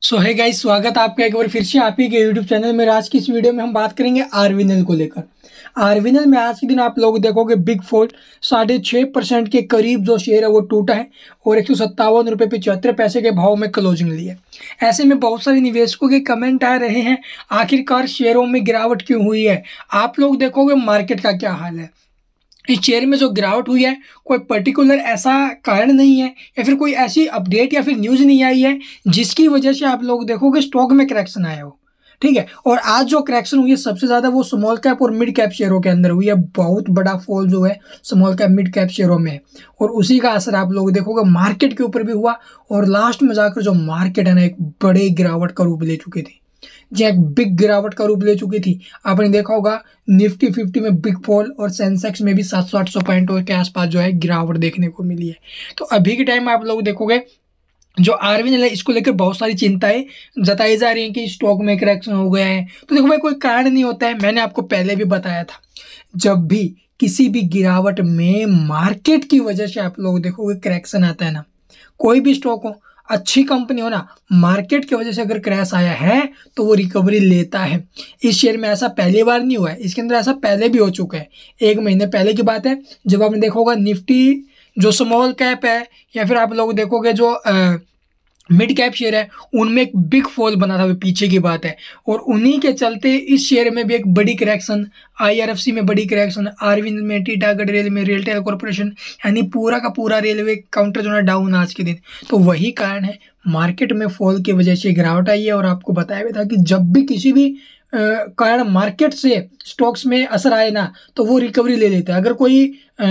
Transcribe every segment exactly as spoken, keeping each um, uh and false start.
सो है गाइस, स्वागत है आपका एक बार फिर से आप ही के यूट्यूब चैनल में। आज की इस वीडियो में हम बात करेंगे आरवीएनएल को लेकर। आरवीएनएल में आज के दिन आप लोग देखोगे बिग फोर साढ़े छः परसेंट के करीब जो शेयर है वो टूटा है और एक सौ सत्तावन रुपये पचहत्तर पैसे के भाव में क्लोजिंग ली है। ऐसे में बहुत सारे निवेशकों के कमेंट आ रहे हैं, आखिरकार शेयरों में गिरावट क्यों हुई है। आप लोग देखोगे मार्केट का क्या हाल है। इस शेयर में जो गिरावट हुई है कोई पर्टिकुलर ऐसा कारण नहीं है या फिर कोई ऐसी अपडेट या फिर न्यूज़ नहीं आई है जिसकी वजह से आप लोग देखोगे स्टॉक में करेक्शन आया हो। ठीक है, और आज जो करेक्शन हुई है सबसे ज़्यादा वो स्मॉल कैप और मिड कैप शेयरों के अंदर हुई है। बहुत बड़ा फॉल जो है स्मॉल कैप मिड कैप शेयरों में है और उसी का असर आप लोग देखोगे मार्केट के ऊपर भी हुआ और लास्ट में जाकर जो मार्केट है ना एक बड़े गिरावट का रूप ले चुकी थी, जो एक बिग गिरावट का रूप ले चुकी थी। आपने देखा होगा निफ्टी फिफ्टी में बिग फॉल और सेंसेक्स में भी सात सौ आठ सौ पॉइंटों के आसपास जो है गिरावट देखने को मिली है। तो अभी के टाइम में आप लोग देखोगे जो आरवीएनएल है इसको लेकर बहुत सारी चिंताएं जताई जा रही हैं कि स्टॉक में करेक्शन हो गया है। तो देखो भाई, कोई कारण नहीं होता है। मैंने आपको पहले भी बताया था, जब भी किसी भी गिरावट में मार्केट की वजह से आप लोग देखोगे करेक्शन आता है ना, कोई भी स्टॉक हो, अच्छी कंपनी हो ना, मार्केट की वजह से अगर क्रैश आया है तो वो रिकवरी लेता है। इस शेयर में ऐसा पहली बार नहीं हुआ है, इसके अंदर ऐसा पहले भी हो चुका है। एक महीने पहले की बात है जब आपने देखा होगा निफ्टी जो स्मॉल कैप है या फिर आप लोग देखोगे जो आ, मिड कैप शेयर है उनमें एक बिग फॉल बना था, वो पीछे की बात है। और उन्हीं के चलते इस शेयर में भी एक बड़ी करेक्शन, आईआरएफसी में बड़ी करेक्शन, आरविंद में, टीटागढ़ रेल में, रेलटेल कॉर्पोरेशन, यानी पूरा का पूरा रेलवे काउंटर जो है डाउन आज के दिन। तो वही कारण है, मार्केट में फॉल की वजह से गिरावट आई है। और आपको बताया गया था कि जब भी किसी भी कारण मार्केट से स्टॉक्स में असर आए ना तो वो रिकवरी ले लेते हैं। अगर कोई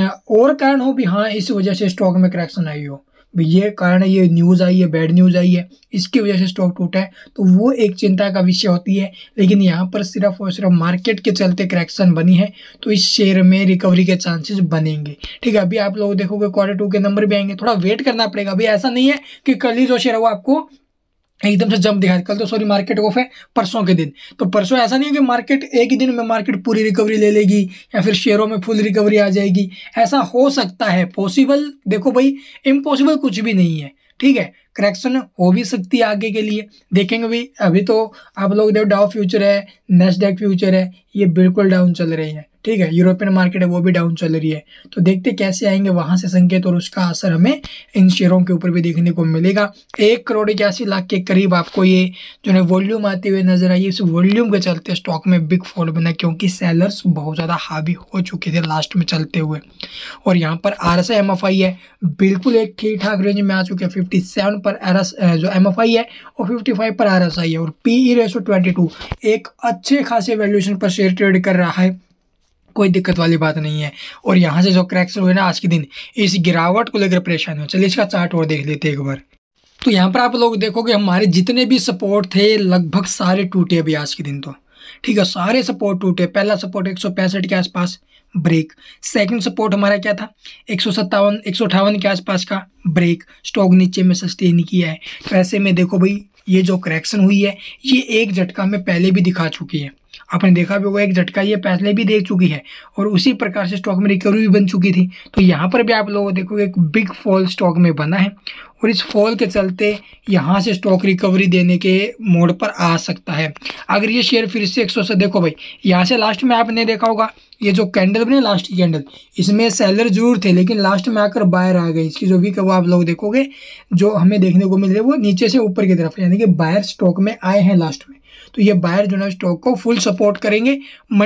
और कारण हो भी, हाँ इस वजह से स्टॉक में करेक्शन आई हो, ये कारण है, ये न्यूज़ आई है, बैड न्यूज़ आई है, इसकी वजह से स्टॉक टूटा है, तो वो एक चिंता का विषय होती है। लेकिन यहाँ पर सिर्फ और सिर्फ मार्केट के चलते करेक्शन बनी है तो इस शेयर में रिकवरी के चांसेस बनेंगे। ठीक है, अभी आप लोग देखोगे क्वार्टर टू के नंबर भी आएंगे, थोड़ा वेट करना पड़ेगा। अभी ऐसा नहीं है कि कल ही जो शेयर है वो आपको एकदम से जंप दिखा, कल तो सॉरी मार्केट ऑफ है परसों के दिन, तो परसों ऐसा नहीं है कि मार्केट एक ही दिन में मार्केट पूरी रिकवरी ले लेगी या फिर शेयरों में फुल रिकवरी आ जाएगी। ऐसा हो सकता है, पॉसिबल, देखो भाई इम्पॉसिबल कुछ भी नहीं है। ठीक है, करेक्शन हो भी सकती है आगे के लिए, देखेंगे भी। अभी तो आप लोग देखो डाउ फ्यूचर है, नेस्डैक फ्यूचर है, ये बिल्कुल डाउन चल रही है। ठीक है, यूरोपियन मार्केट है वो भी डाउन चल रही है। तो देखते कैसे आएंगे वहां से संकेत और उसका असर हमें इन शेयरों के ऊपर भी देखने को मिलेगा। एक करोड़ इक्यासी लाख के करीब आपको ये जो है वॉल्यूम आते हुए नजर आई। इस वॉल्यूम के चलते स्टॉक में बिग फॉल बना क्योंकि सेलर्स बहुत ज़्यादा हावी हो चुके थे लास्ट में चलते हुए। और यहाँ पर R S I M F I है बिल्कुल एक ठीक ठाक रेंज में आ चुके हैं। फिफ्टी सेवन पर आर एस जो एम एफ आई है और फिफ्टी फाइव पर आर एस आई है और P E ratio twenty two, एक अच्छे खासे वैल्यूएशन पर शेयर ट्रेड कर रहा है, कोई दिक्कत वाली बात नहीं है। और यहाँ से जो करेक्शन हुए ना आज के दिन, इस गिरावट को लेकर परेशान हो। चलिए इसका चार्ट और देख लेते हैं एक बार। तो यहाँ पर आप लोग देखोगे हमारे जितने भी सपोर्ट थे लगभग सारे टूटे अभी आज के दिन। तो ठीक है, सारे सपोर्ट टूटे। पहला सपोर्ट एक सौ पैंसठ के आसपास ब्रेक, सेकंड सपोर्ट हमारा क्या था एक सौ सत्तावन एक सौ अट्ठावन के आसपास का ब्रेक, स्टॉक नीचे में सस्टेन किया है। तो ऐसे में देखो भाई, ये जो करेक्शन हुई है ये एक झटका में पहले भी दिखा चुकी है। आपने देखा भी होगा एक झटका ये पहले भी देख चुकी है और उसी प्रकार से स्टॉक में रिकवरी भी बन चुकी थी। तो यहाँ पर भी आप लोग देखोगे एक बिग फॉल स्टॉक में बना है और इस फॉल के चलते यहाँ से स्टॉक रिकवरी देने के मोड पर आ सकता है। अगर ये शेयर फिर से एक सौ से, देखो भाई यहाँ से लास्ट में आपने देखा होगा ये जो कैंडल बने लास्ट की कैंडल, इसमें सेलर जरूर थे लेकिन लास्ट में आकर बायर आ गए। इसकी जो वीक है वो आप लोग देखोगे जो हमें देखने को मिल रही है वो नीचे से ऊपर की तरफ, यानी कि बायर स्टॉक में आए हैं लास्ट में। तो ये बायर जो है स्टॉक को फुल सपोर्ट करेंगे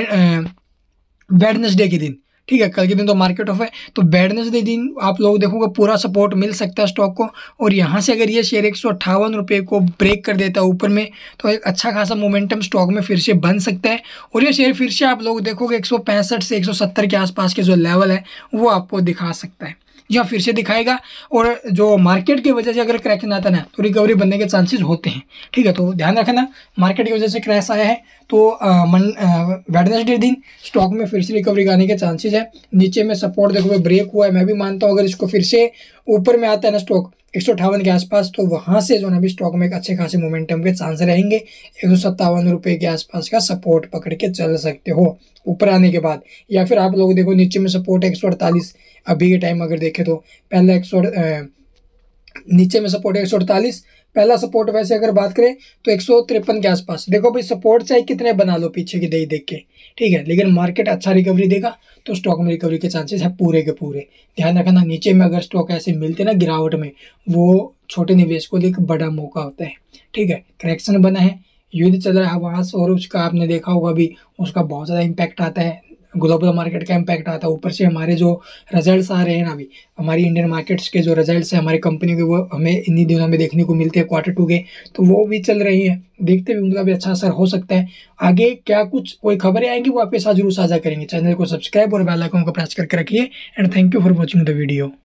वेडनेसडे के दिन। ठीक है, कल के दिन तो मार्केट ऑफ है, तो वेडनेसडे दिन आप लोग देखोगे पूरा सपोर्ट मिल सकता है स्टॉक को। और यहाँ से अगर ये शेयर एक सौ अट्ठावन रुपये को ब्रेक कर देता है ऊपर में तो एक अच्छा खासा मोमेंटम स्टॉक में फिर से बन सकता है। और ये शेयर फिर से आप लोग देखोगे एक सौ पैंसठ से एक सौ सत्तर के आसपास के जो लेवल है वो आपको दिखा सकता है, या फिर से दिखाएगा। और जो मार्केट की वजह से अगर क्रैश आता ना तो रिकवरी बनने के चांसेस होते हैं। ठीक है, तो ध्यान रखना, मार्केट की वजह से क्रैश आया है तो वेडनेसडे दिन स्टॉक में फिर से रिकवरी आने के चांसेस है। नीचे में सपोर्ट देखो ब्रेक हुआ है, मैं भी मानता हूँ अगर इसको फिर से ऊपर में आता है ना स्टॉक एक सौ अट्ठावन के आसपास तो वहाँ से जो है भी स्टॉक में एक अच्छे खासे मोमेंटम के चांस रहेंगे। एक सौ सत्तावन रुपये के आसपास का सपोर्ट पकड़ के चल सकते हो ऊपर आने के बाद। या फिर आप लोग देखो नीचे में सपोर्ट एक सौ अड़तालीस अभी के टाइम अगर देखें तो पहले एक सौ नीचे में सपोर्ट है एक सौ अड़तालीस। पहला सपोर्ट वैसे अगर बात करें तो एक सौ तिरपन के आसपास। देखो भाई सपोर्ट चाहे कितने बना लो पीछे की देख देख के, ठीक है, लेकिन मार्केट अच्छा रिकवरी देगा तो स्टॉक में रिकवरी के चांसेस है पूरे के पूरे। ध्यान रखना नीचे में अगर स्टॉक ऐसे मिलते ना गिरावट में, वो छोटे निवेश को एक बड़ा मौका होता है, ठीक है। करेक्शन बना है, युद्ध चल रहा है वहाँ से, और उसका आपने देखा होगा भी उसका बहुत ज़्यादा इम्पैक्ट आता है, ग्लोबल मार्केट का इम्पैक्ट आता है। ऊपर से हमारे जो रिजल्ट्स आ रहे हैं ना अभी, हमारी इंडियन मार्केट्स के जो रिजल्ट्स हैं हमारी कंपनी के, वो हमें इन्हीं दिनों में देखने को मिलते हैं क्वार्टर टू के, तो वो भी चल रही है, देखते भी उनका भी अच्छा असर हो सकता है। आगे क्या कुछ कोई खबरें आएंगी वो आपके साथ जरूर साझा करेंगे। चैनल को सब्सक्राइब और बेल आइकन को प्रेस करके रखिए। And thank you for watching the video.